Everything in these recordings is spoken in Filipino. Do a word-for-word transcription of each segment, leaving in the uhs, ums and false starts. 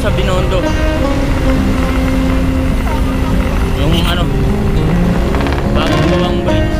sa Binondo. Yung ano, bagong gawang bridge.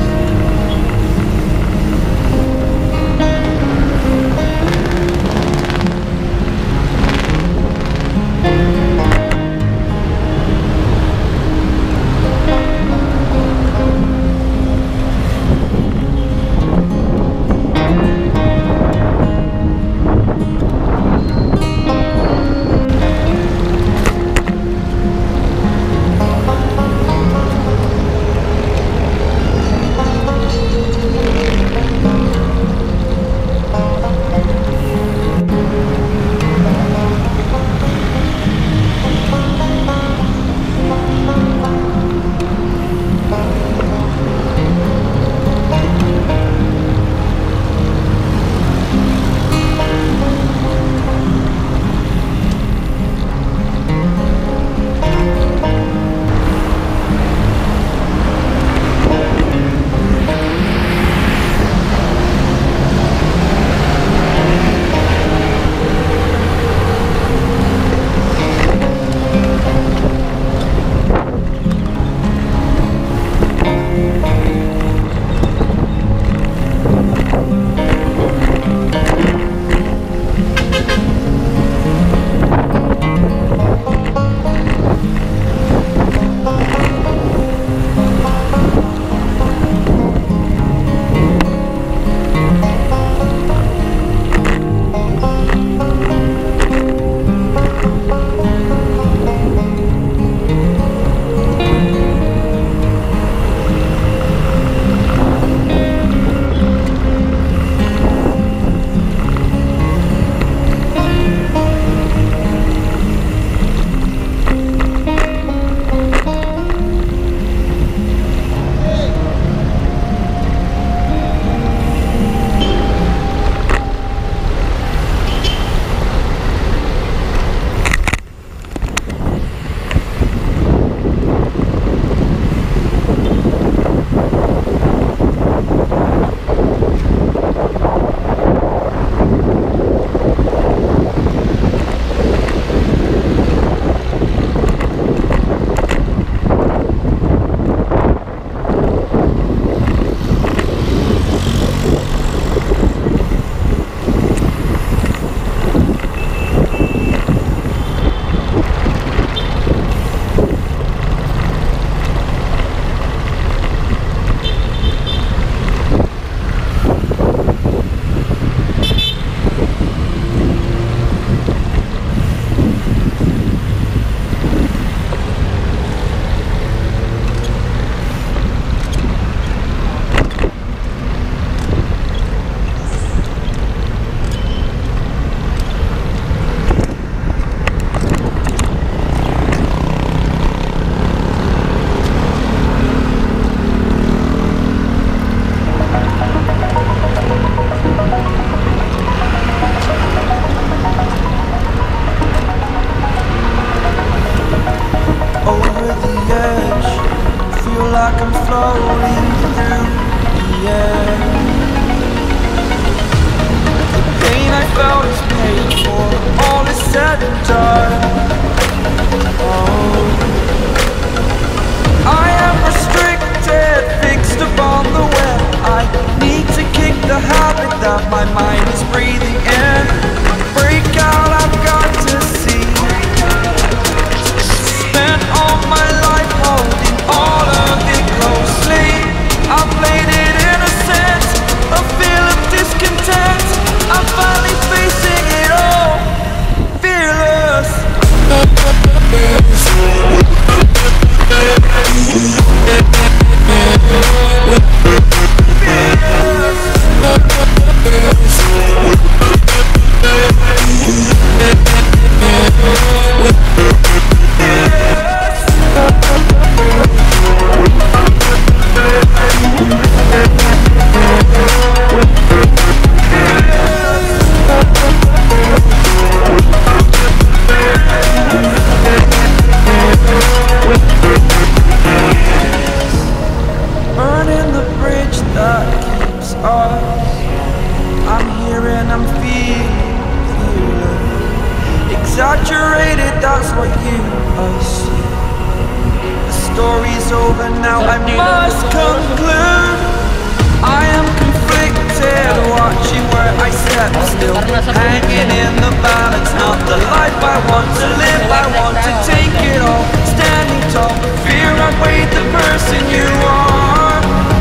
Saturated, that's what you assume. The story's over now, I must conclude. I am conflicted, watching where I step still, hanging in the balance. Not the life I want to live, I want to take it all. Standing tall, fear I've weighed the person you are.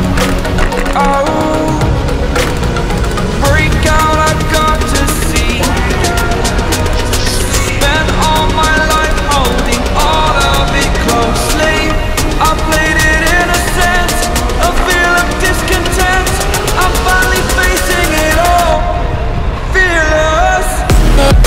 Oh, break out, I've got to see. Spent all my life holding all of it closely. I played it in a sense, a feel of discontent. I'm finally facing it all, fearless.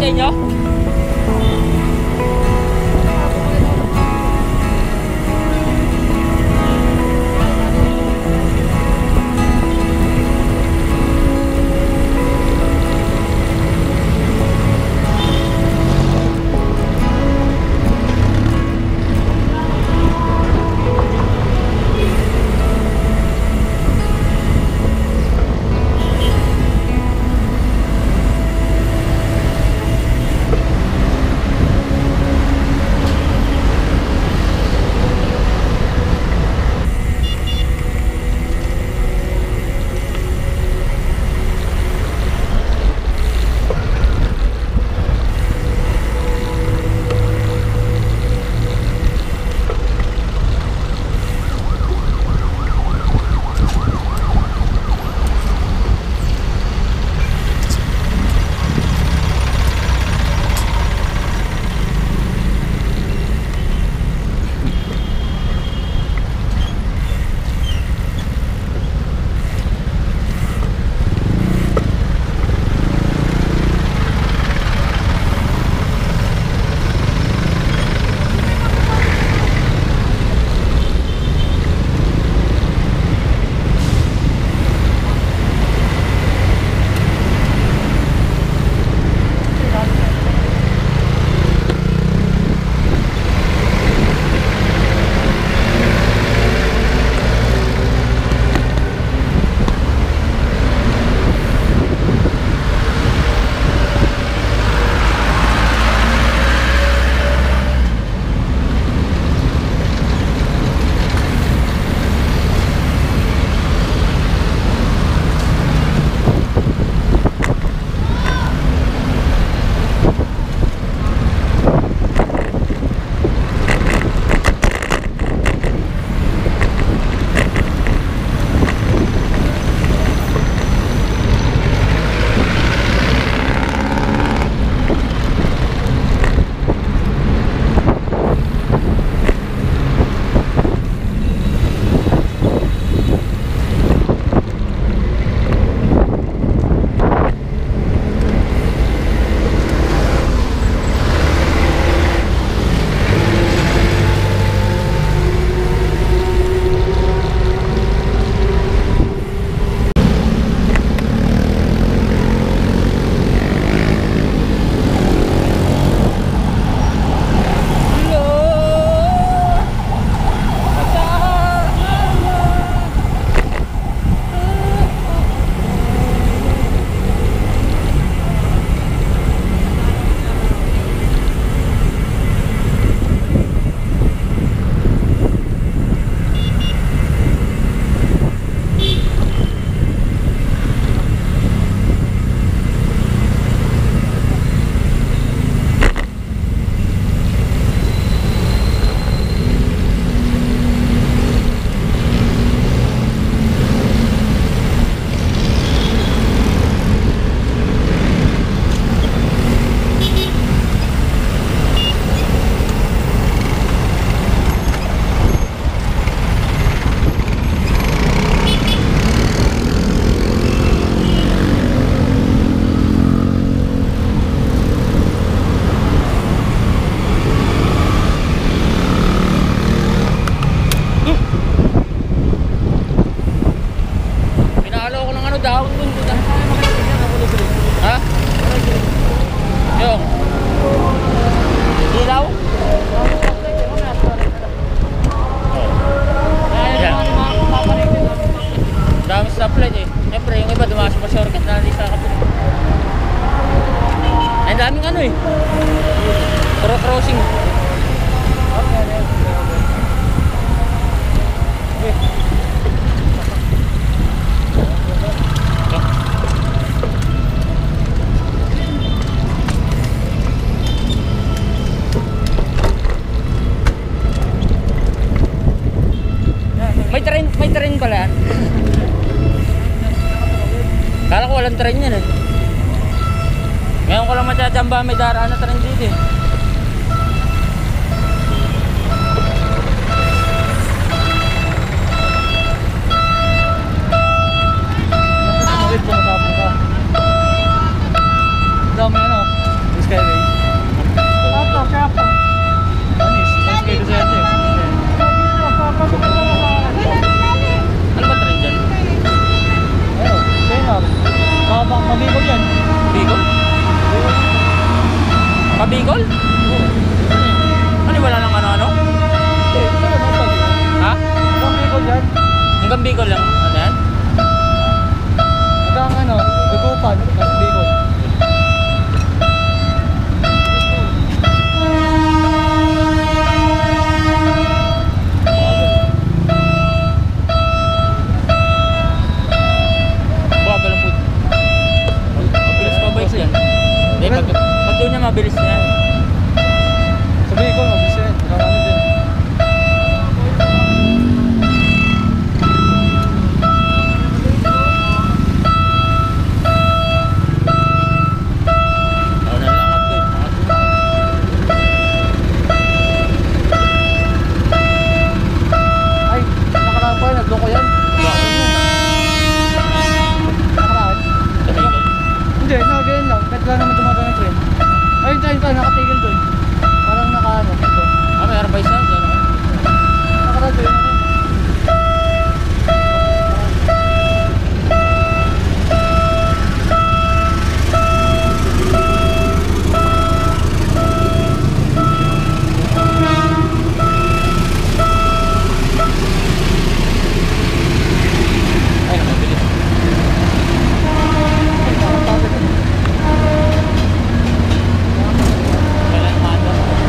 sa inyo? walang train yan eh. Ngayon ko lang matsachamba may daraan na train dito eh. Dami ano, Sky Bicol? Oo. Ano, wala nang ano-ano? Eh, ito naman pag Ha? hanggang Bicol yan. Hanggang Bicol lang? Ano yan? Hanggang ano, Dagupan, tapos Bicol. Bagal ang food. Mabilis pa bike yan. Hindi, pag, pag doon niya mabilis na yan. Sa Bicol, mabilis yan. Hanggang ano din. Ako na lang at doon. Ay, nakaraan pa yan, nagloko yan. Nakaraan. Sa Bicol. Hindi, nakaganyan lang. Kahit lang naman dumadaan ng train. Ayun tayo tayo, nakatigil doon. Parang nakaano, dito. Ah, may arbay sa dyan. Nakaraan doon. Ano? Ay, mabilis. Kailan mata?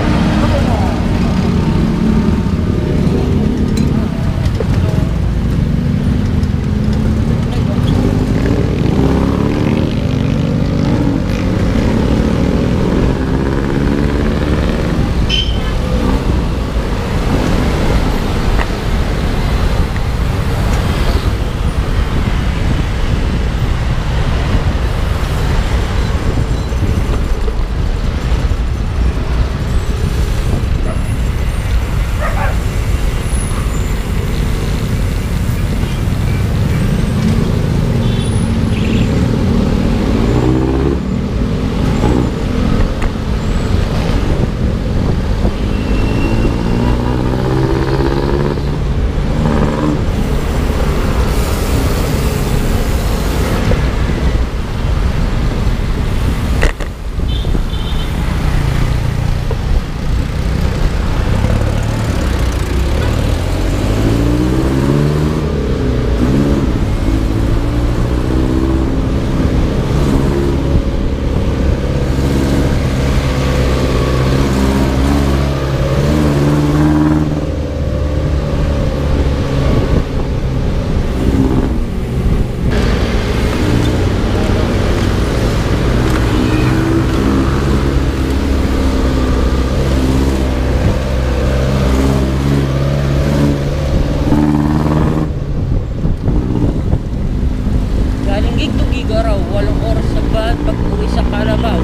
Galing gig to gig araw, walong oras sa bad pag uwi sa Carabao.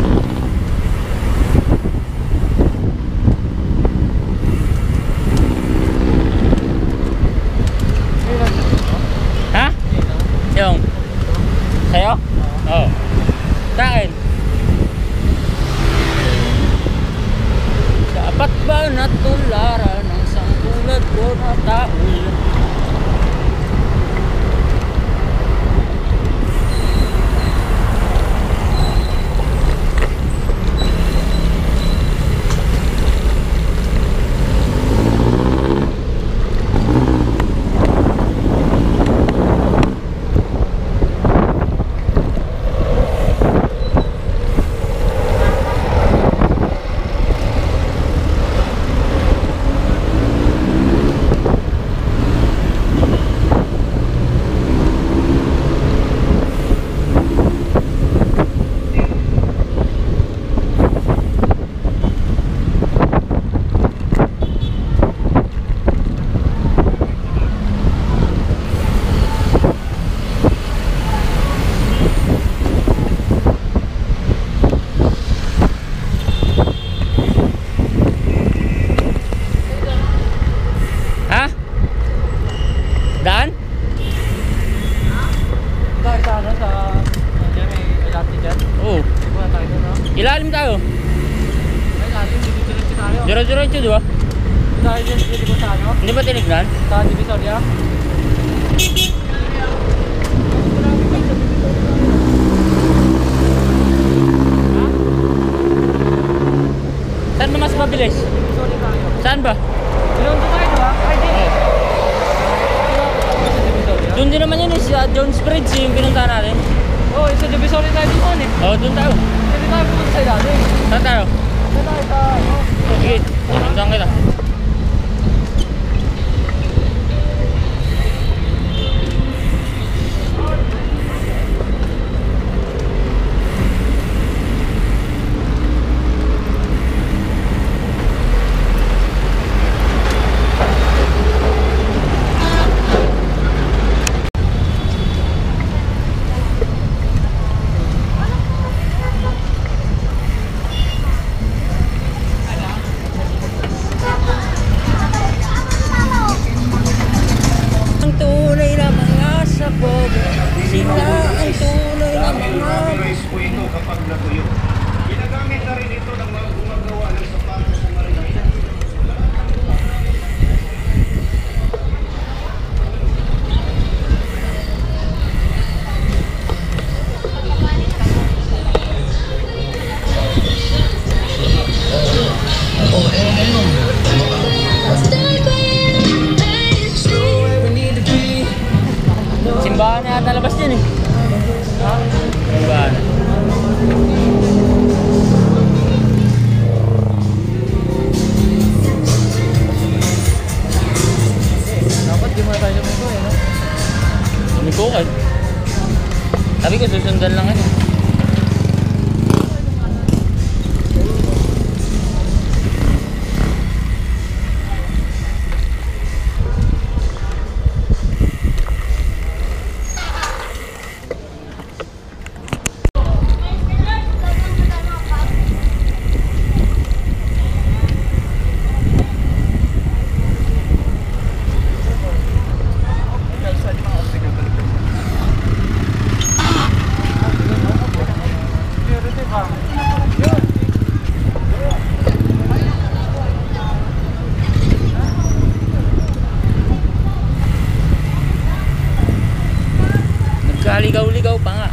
Ha? Yung? Sa'yo? Oo. Sa akin? Dapat ba natularan ng isang tulad ko na tao? Ilalim tayo. Ay, lalim, diretso tayo. Diro-diretso, di ba? Dahil yan, hindi ko sa ano? Hindi ba tinignan? Sa Divisoria? mabilis? Sorry tayo. Saan ba? Piloto tayo, di ba? Ay, di. Oh. Doon din naman yun eh, sa Jones Bridge yung pinunta natin. Oo, oh, sa Divisory tayo doon eh. Oo, oh, doon tayo. Pwede tayo pumunta sa ilalim. Saan tayo? Pwede tayo sa... oh. Sige, puntahan kita. Ang tunay na mga sabog, sila ang tunay na mga... Rice po ito kapag natuyo. Ginagamit na rin ito ng mga gumagawa ng sapatos sa marinaya. Simbahan na yata labas din eh. Ha? Simbahan. Dapat di mo na tayo lumiko eh, no? Lumikukan. Sabi ko susundan lang ano. Nagkaligaw-ligaw pa nga.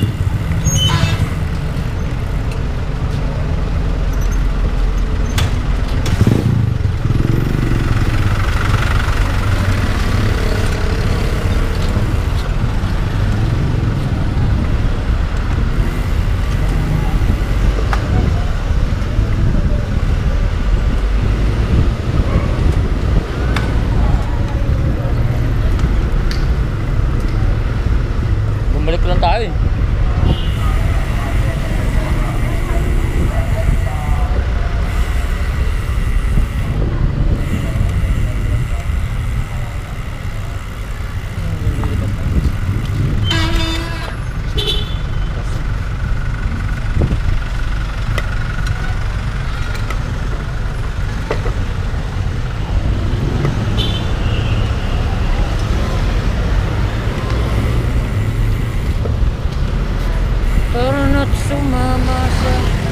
Bumalik lang tayo eh. Para not sumama sa...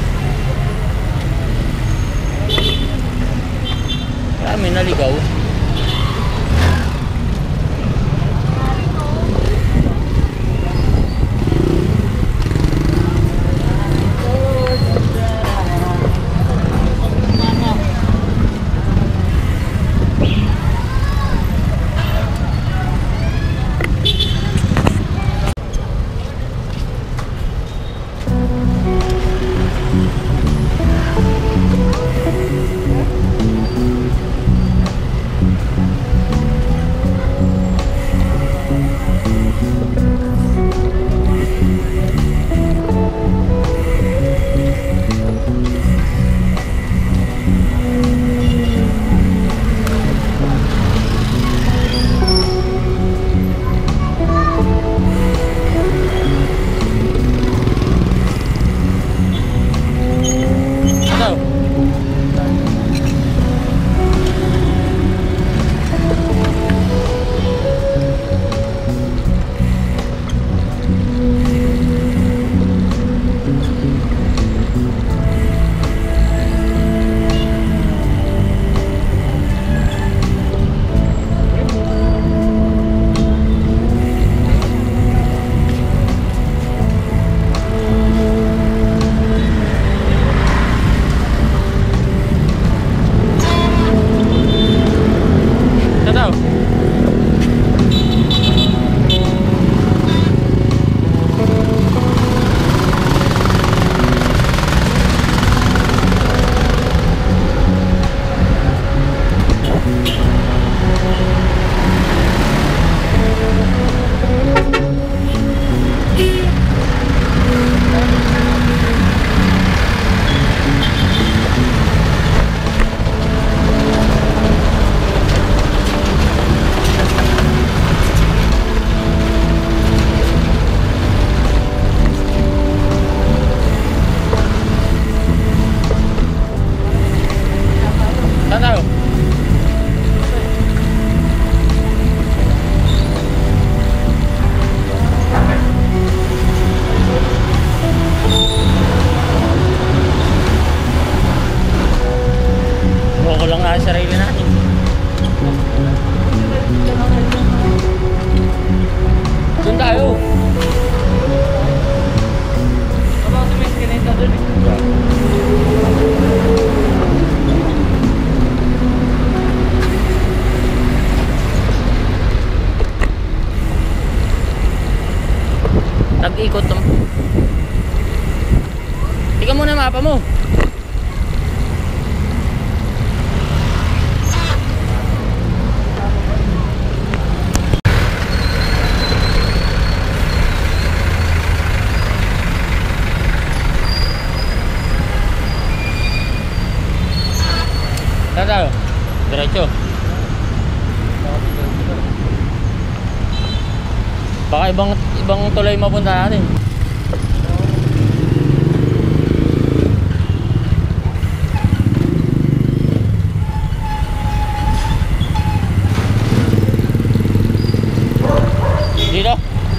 Kami naligaw. Tingnan mo na mapa mo. Saan tayo? Diretso. Baka ibang ibang tulay mapunta natin. Dito.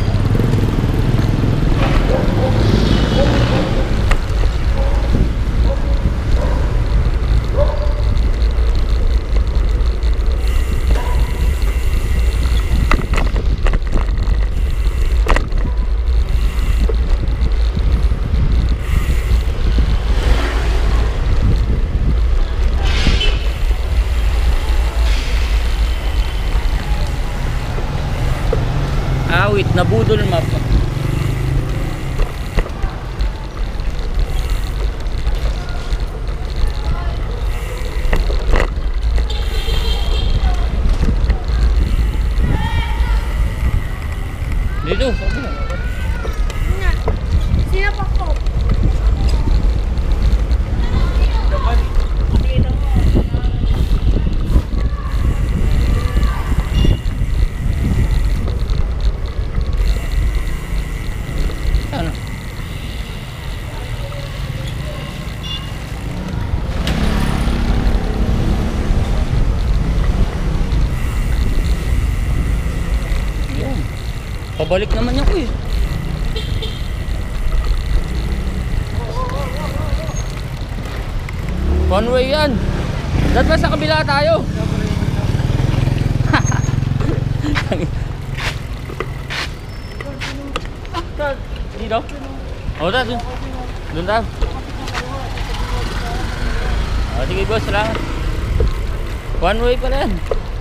Awit, nabudol map. Dito, sabi na. Sino pa ko? Ano? Yan. Pabalik naman yan ko eh. One way yan. Dapat ba sa kabila tayo? Dito? O, da, dun. Dun tayo. O, sige boss, salamat. One way pala yan.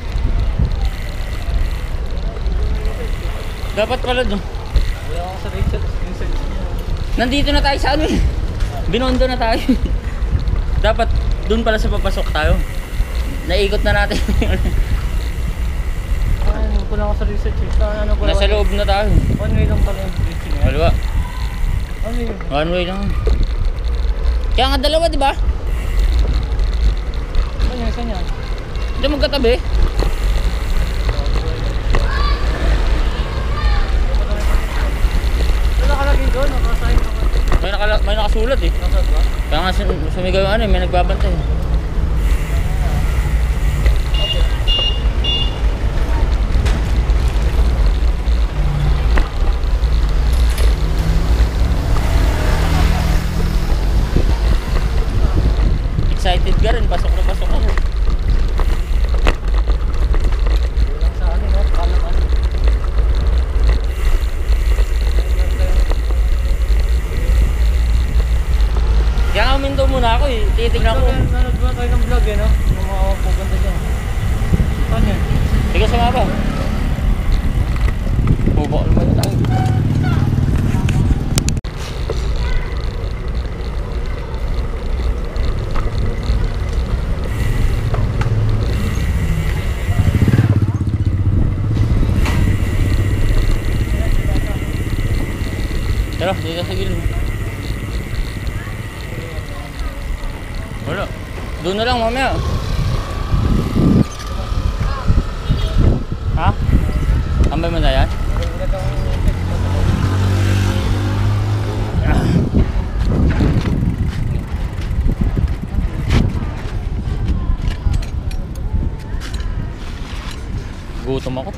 Dapat pala dun. Wala ako sa research. Research niya. Nandito na tayo sa ano eh. Binondo na tayo. Dapat dun pala sa papasok tayo. Naikot na natin. Ay, wala ako sa research eh. Saan ano ko? Nasa loob na tayo. One way lang pala yung bridge niya. Kaliwa. Ano yun? One way lang. Kaya nga dalawa, di ba? Ano yung isa niya? Hindi magkatabi. Ano nakalagay doon? Nakasign naman. May, nakala, may nakasulat eh. Nasaan ba? Kaya nga sum- sumigaw yung ano eh, may nagbabantay. Excited ka rin, pasok na pasok ako. Walang sa ano, no? Kalaman. Kaya nga uminto muna ako eh, titignan ko. Nanood ba tayo ng vlog eh, no? Yung mga pupunta dyan. Saan yan? Sige sa mapa. Bubok naman na tayo. Tara, dito sa gilid. Wala. Doon na lang mamaya. Ha? Ambay mo na yan? Gutom ako.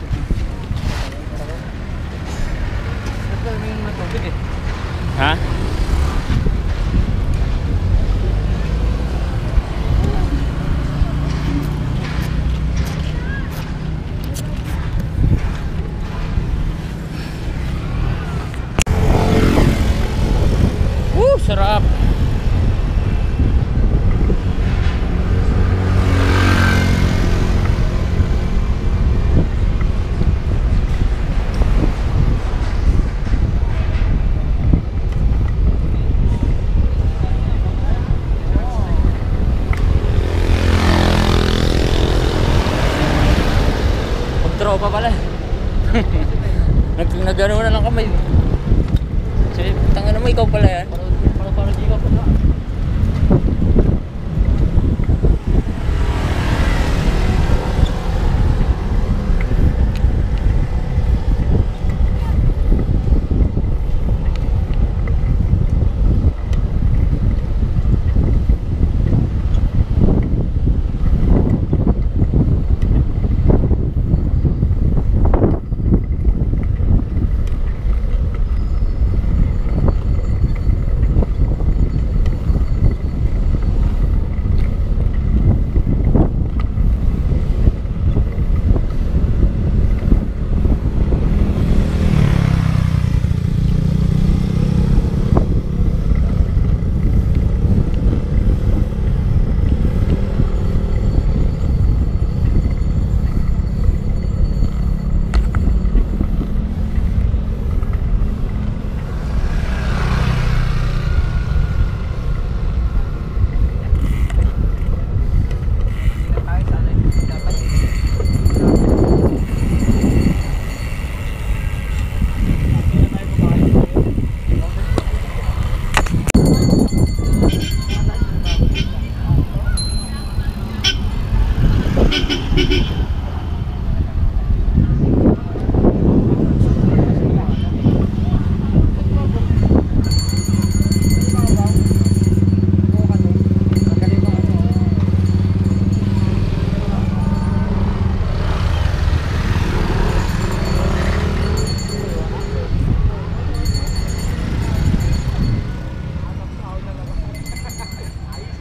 Ito yung matubig eh. Ha? Woo, sarap.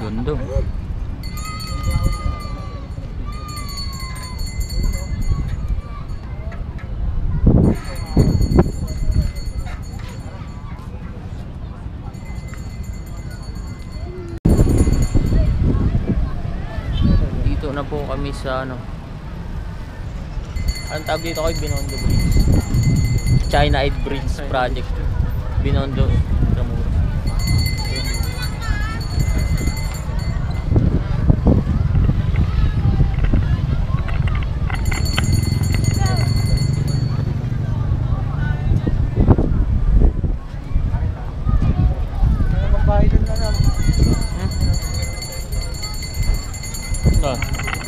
Ganda. Dito na po kami sa ano. Ang tawag dito kay Binondo Bridge. China Eye Bridge Project. Binondo Intramuros. Magbahay doon na lang. Ah.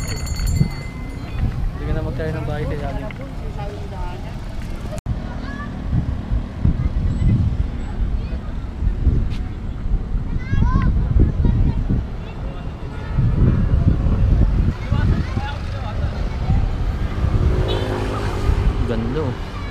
Hindi ka na magtayo ng bahay kay namin. Ganda.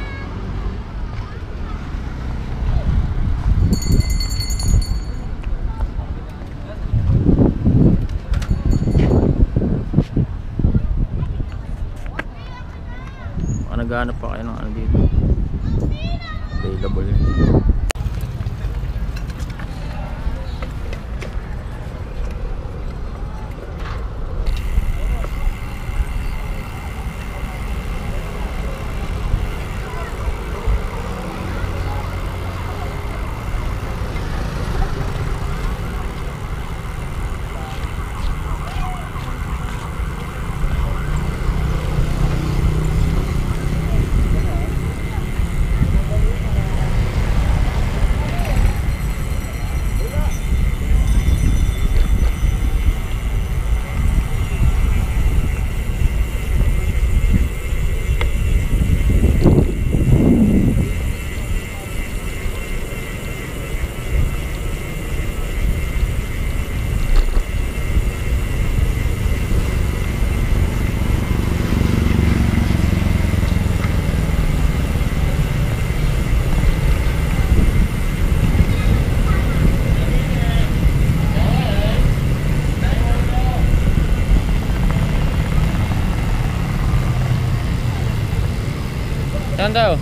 Baka naghahanap pa kayo ng ano dito. Available yun. Saan daw?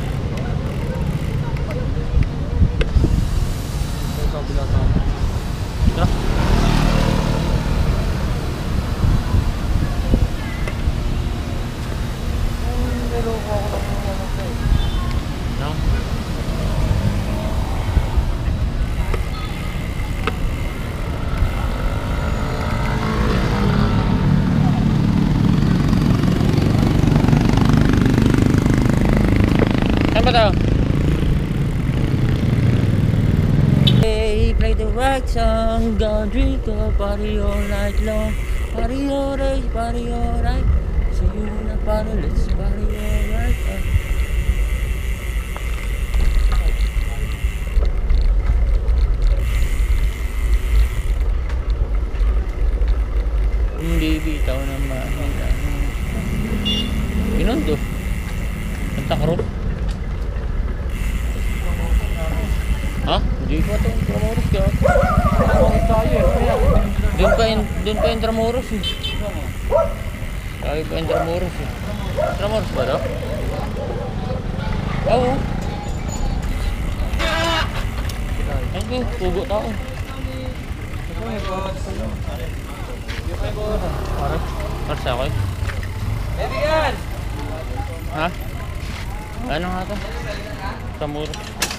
Tara. No? Saan ba daw? Hey, play the right song, gonna drink a party all night long. Party all day, party all night. So you wanna party, let's party all right. Uh. Hindi bitaw na mahina. Binondo. Santa Cruz. Ha? Hindi pa ito Intramuros ka. Doon pa, in, doon pa Intramuros eh. Sabi pa Intramuros eh. Intramuros ba daw? Oo. Ay ko, pugo tao. Para? Para sa ako eh. Ha? Ano nga ito? Intramuros.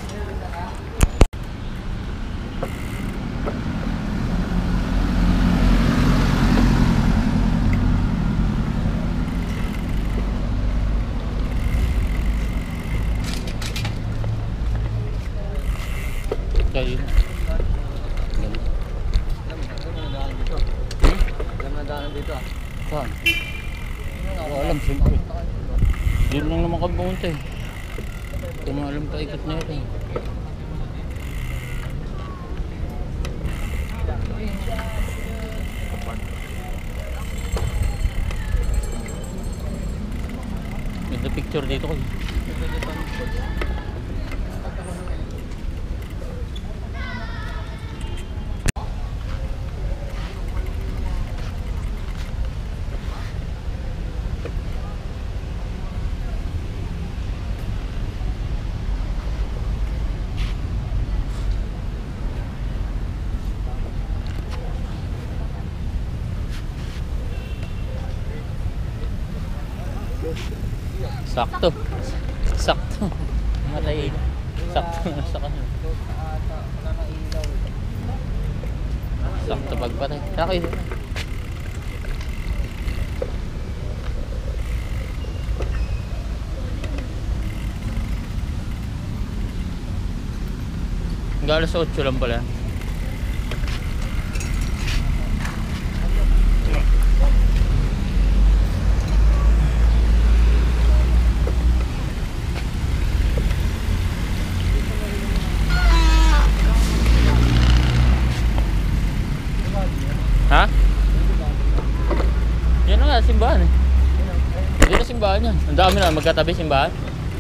Kayo. Alam na daanan dito ah. Saan? Wala alam, siyempre. Doon lang naman kami pumunta eh. Kung alam pa ikot na ito eh. Ganda picture dito ko eh. Sakto. Sakto. Matay. Sakto na sa kanila. Sakto pagpatay. Sakay. Hanggang alas otso lang pala. Ha? Yan na nga, simbahan eh. Yan na simbahan yan. Ang dami na, magkatabi simbahan.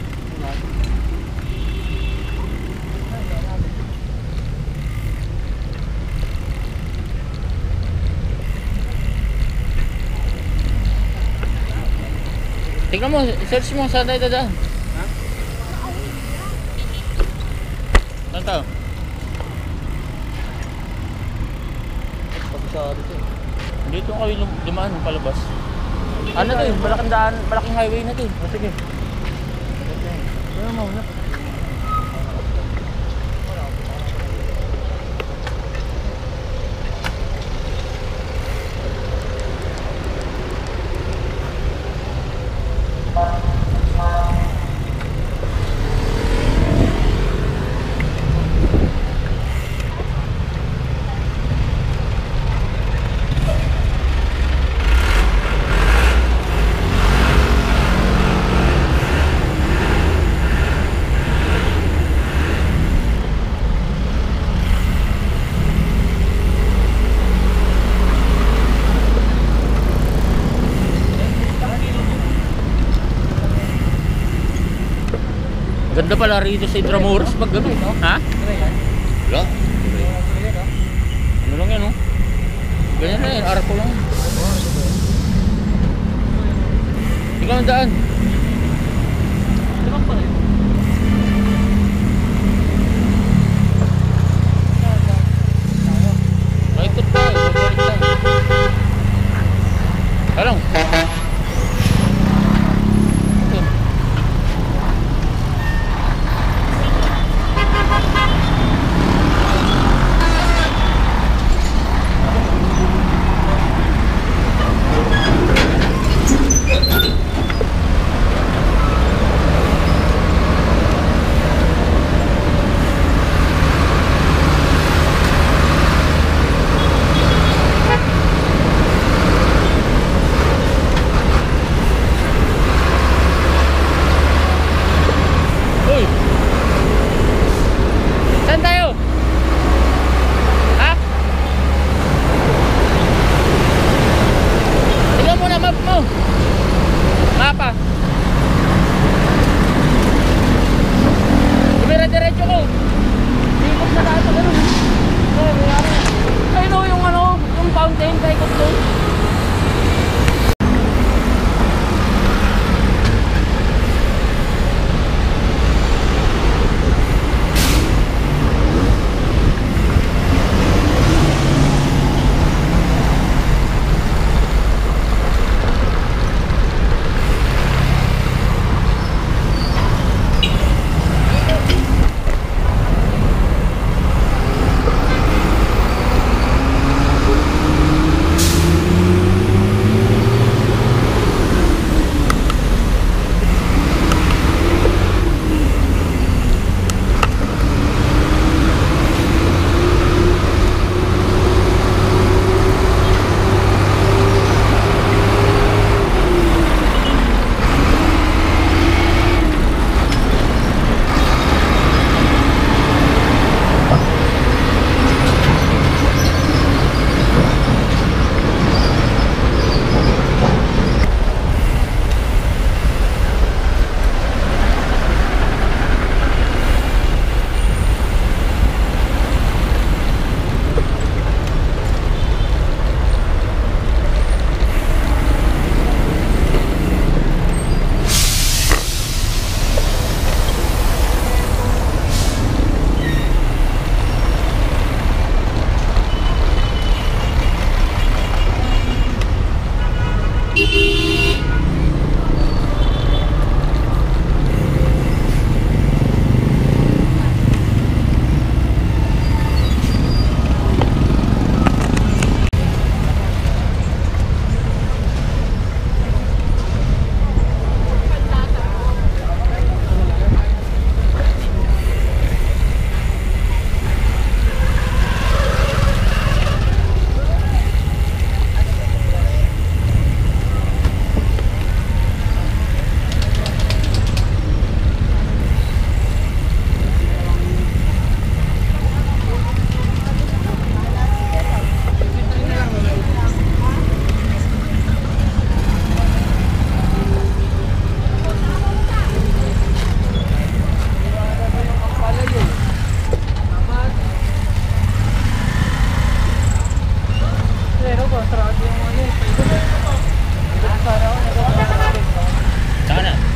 Tignan mo, search mo saan tayo dadaan. Ha? Saan tayo? Dito kayo dumaan ng palabas. Ano to eh, malaking daan, malaking highway na to eh. O sige. Ano mo na? Ganda pala rito sa Intramuros pag gano'n. Ha? Wala. Ano lang yan oh. Ganyan na yan, arko lang. Ikaw ang daan. Limang pala yun. Maikot pa eh, babalik lang. Talong.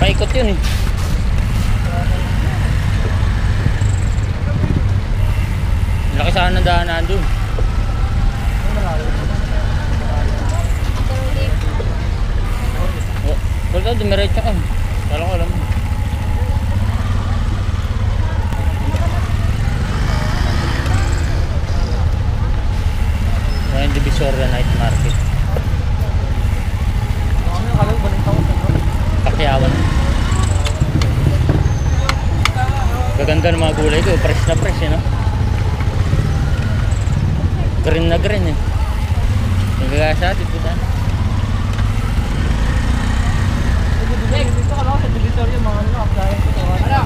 Paikot yun eh. Laki sana ng daanan doon. Oh, wala, dumiretso ka. Kala ko alam mo. Ngayon, Divisoria Night Market. Pakyawan. Gaganda ng mga gulay ko. Fresh na fresh eh, no? Green na green eh. Yung gagaya sa atin, puta. Dito ka lang sa Divisoria, mga ano, apply ko. Ano?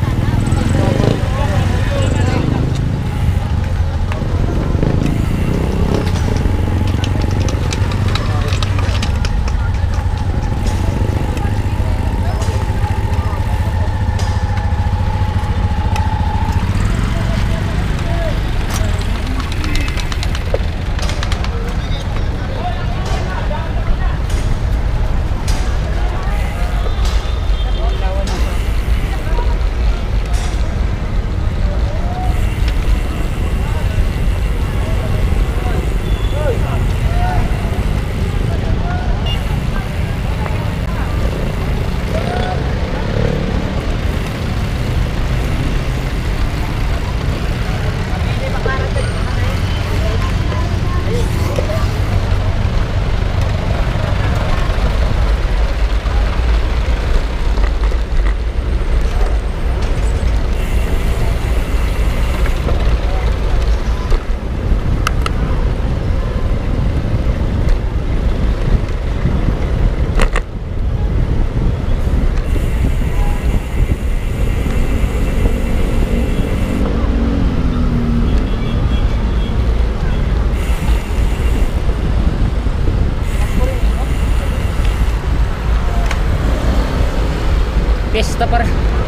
Fiesta para.